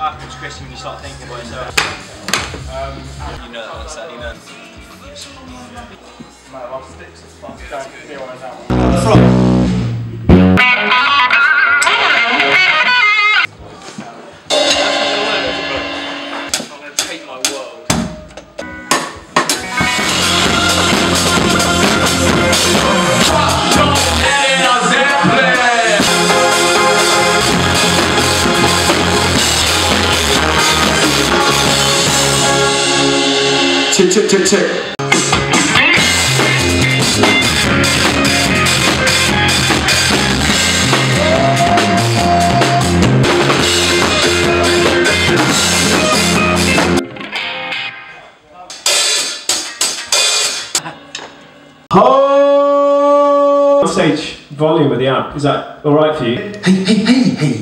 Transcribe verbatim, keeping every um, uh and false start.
what happens, Chris, when you start thinking about yourself. Um, you know that one's that, you know. No, our sticks are fucked. Don't feel like that one. I'm going to take my world. Tick, tick, tick, tick. Oh! Stage volume of the amp, is that alright for you? Hey, hey, hey, hey.